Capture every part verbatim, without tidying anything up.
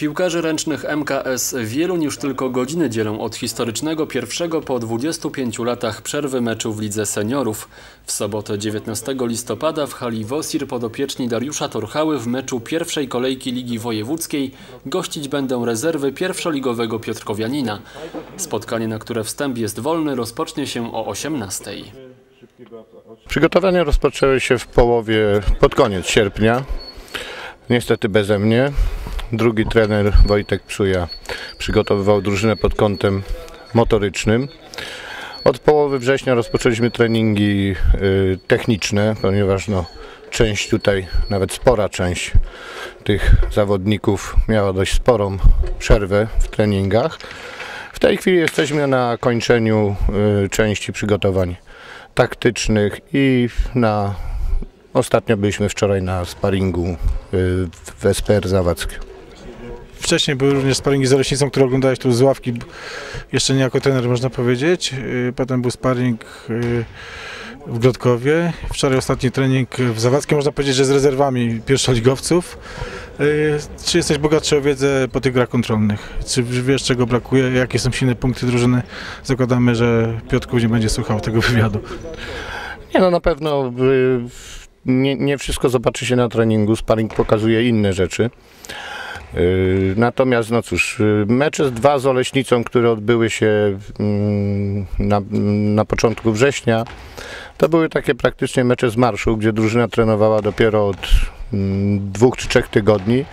Piłkarzy ręcznych M K S Wieluń już tylko godziny dzielą od historycznego pierwszego po dwudziestu pięciu latach przerwy meczu w Lidze Seniorów. W sobotę dziewiętnastego listopada w hali Wosir podopieczni Dariusza Torchały w meczu pierwszej kolejki Ligi Wojewódzkiej gościć będą rezerwy pierwszoligowego Piotrkowianina. Spotkanie, na które wstęp jest wolny, rozpocznie się o osiemnastej. Przygotowania rozpoczęły się w połowie, pod koniec sierpnia. Niestety beze mnie. Drugi trener Wojtek Psuja przygotowywał drużynę pod kątem motorycznym. Od połowy września rozpoczęliśmy treningi y, techniczne, ponieważ no, część tutaj, nawet spora część tych zawodników miała dość sporą przerwę w treningach. W tej chwili jesteśmy na kończeniu y, części przygotowań taktycznych i na ostatnio byliśmy wczoraj na sparingu y, w S P R Zawadzkie. Wcześniej były również sparingi z Oleśnicą, które oglądałeś tu z ławki, jeszcze nie jako trener, można powiedzieć. Potem był sparing w Grodkowie. Wczoraj ostatni trening w Zawadzkiem, można powiedzieć, że z rezerwami pierwszoligowców. Czy jesteś bogatszy o wiedzę po tych grach kontrolnych? Czy wiesz, czego brakuje? Jakie są silne punkty drużyny? Zakładamy, że Piotrków nie będzie słuchał tego wywiadu. Nie, no na pewno nie, nie wszystko zobaczy się na treningu. Sparing pokazuje inne rzeczy. Natomiast, no cóż, mecze dwa z Oleśnicą, które odbyły się na, na początku września, to były takie praktycznie mecze z marszu, gdzie drużyna trenowała dopiero od dwóch czy trzech tygodni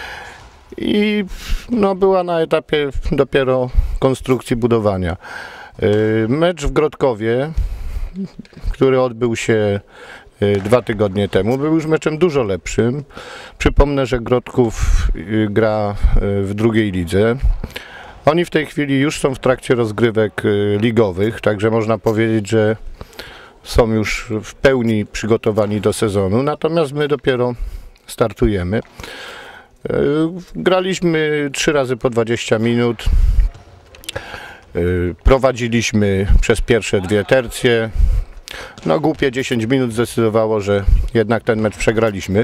i no, była na etapie dopiero konstrukcji budowania. Mecz w Grodkowie, który odbył się dwa tygodnie temu, był już meczem dużo lepszym. Przypomnę, że Grodków gra w drugiej lidze. Oni w tej chwili już są w trakcie rozgrywek ligowych, także można powiedzieć, że są już w pełni przygotowani do sezonu, natomiast my dopiero startujemy. Graliśmy trzy razy po dwadzieścia minut. Prowadziliśmy przez pierwsze dwie tercje. No głupie dziesięć minut zdecydowało, że jednak ten mecz przegraliśmy.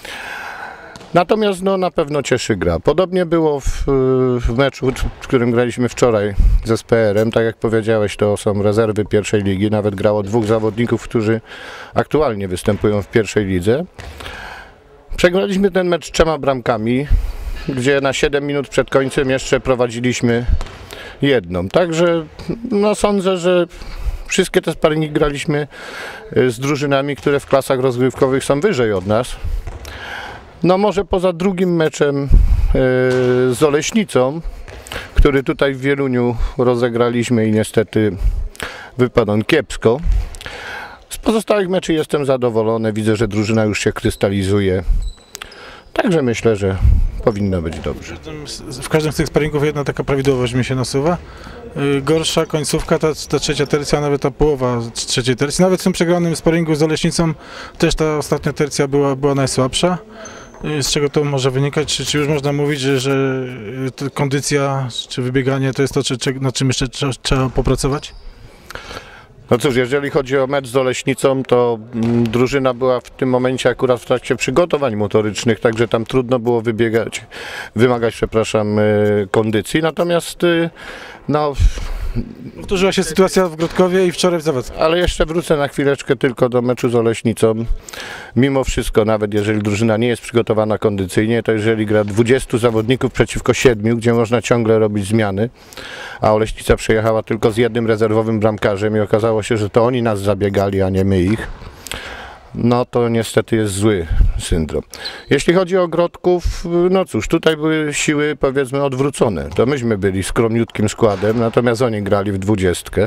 Natomiast no, na pewno cieszy gra. Podobnie było w, w meczu, w którym graliśmy wczoraj z S P R em. Tak jak powiedziałeś, to są rezerwy pierwszej ligi. Nawet grało dwóch zawodników, którzy aktualnie występują w pierwszej lidze. Przegraliśmy ten mecz trzema bramkami, gdzie na siedem minut przed końcem jeszcze prowadziliśmy jedną. Także no, sądzę, że wszystkie te sparingi graliśmy z drużynami, które w klasach rozgrywkowych są wyżej od nas. No może poza drugim meczem z Oleśnicą, który tutaj w Wieluniu rozegraliśmy i niestety wypadł on kiepsko. Z pozostałych meczy jestem zadowolony, widzę, że drużyna już się krystalizuje. Także myślę, że powinno być dobrze. W każdym z tych sparingów jedna taka prawidłowość mi się nasuwa. Gorsza końcówka, ta, ta trzecia tercja, nawet ta połowa trzeciej tercji. Nawet w tym przegranym sparingu z Oleśnicą też ta ostatnia tercja była, była najsłabsza. Z czego to może wynikać? Czy, czy już można mówić, że, że kondycja czy wybieganie to jest to, czy, czy, nad czym jeszcze trzeba, trzeba popracować? No cóż, jeżeli chodzi o mecz z Oleśnicą, to mm, drużyna była w tym momencie akurat w trakcie przygotowań motorycznych, także tam trudno było wybiegać, wymagać, przepraszam, y, kondycji. Natomiast y, no... Powtórzyła się sytuacja w Grodkowie i wczoraj w Zawadzkim. Ale jeszcze wrócę na chwileczkę tylko do meczu z Oleśnicą. Mimo wszystko, nawet jeżeli drużyna nie jest przygotowana kondycyjnie, to jeżeli gra dwudziestu zawodników przeciwko siedmiu, gdzie można ciągle robić zmiany, a Oleśnica przyjechała tylko z jednym rezerwowym bramkarzem i okazało się, że to oni nas zabiegali, a nie my ich, no to niestety jest zły syndrom. Jeśli chodzi o Grodków, no cóż, tutaj były siły powiedzmy odwrócone. To myśmy byli skromniutkim składem, natomiast oni grali w dwudziestkę.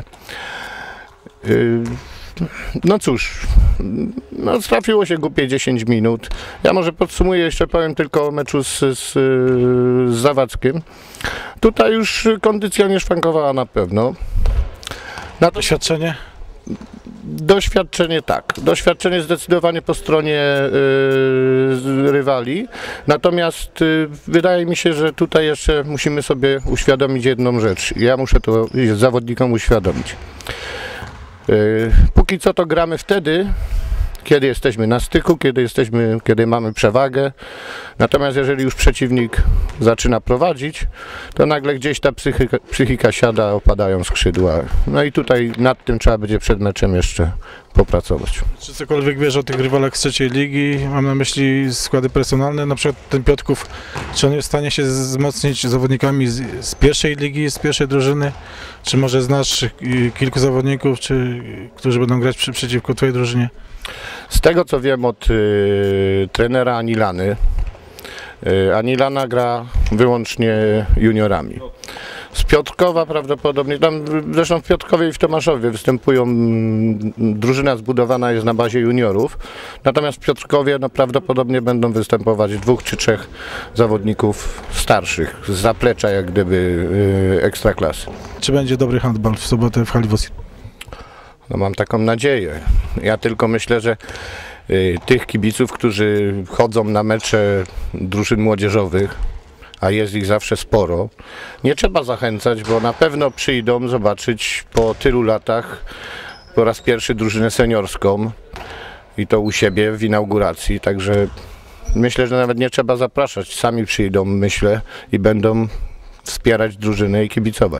No cóż, no trafiło się głupie dziesięć minut. Ja może podsumuję, jeszcze powiem tylko o meczu z, z, z Zawadzkiem. Tutaj już kondycja nie szwankowała na pewno. Na doświadczenie? Doświadczenie tak. Doświadczenie zdecydowanie po stronie y, rywali. Natomiast y, wydaje mi się, że tutaj jeszcze musimy sobie uświadomić jedną rzecz. Ja muszę to zawodnikom uświadomić. Y, póki co to gramy wtedy, kiedy jesteśmy na styku, kiedy jesteśmy, kiedy mamy przewagę. Natomiast jeżeli już przeciwnik zaczyna prowadzić, to nagle gdzieś ta psychika, psychika siada, opadają skrzydła. No i tutaj nad tym trzeba będzie przed meczem jeszcze popracować. Czy cokolwiek wiesz o tych rywalach z trzeciej ligi? Mam na myśli składy personalne, na przykład ten Piotrków, czy on jest w stanie się wzmocnić zawodnikami z, z pierwszej ligi, z pierwszej drużyny? Czy może znasz y, kilku zawodników, czy, którzy będą grać przy, przeciwko twojej drużynie? Z tego co wiem od y, trenera Anilany, y, Anilana gra wyłącznie juniorami. Z Piotrkowa prawdopodobnie, tam zresztą w Piotrkowie i w Tomaszowie występują, drużyna zbudowana jest na bazie juniorów, natomiast w Piotrkowie no, prawdopodobnie będą występować dwóch czy trzech zawodników starszych, z zaplecza jak gdyby y, ekstraklasy. Czy będzie dobry handball w sobotę w hali Wosir? No mam taką nadzieję. Ja tylko myślę, że y, tych kibiców, którzy chodzą na mecze drużyn młodzieżowych, a jest ich zawsze sporo, nie trzeba zachęcać, bo na pewno przyjdą zobaczyć po tylu latach po raz pierwszy drużynę seniorską i to u siebie w inauguracji, także myślę, że nawet nie trzeba zapraszać, sami przyjdą, myślę, i będą wspierać drużynę i kibicować.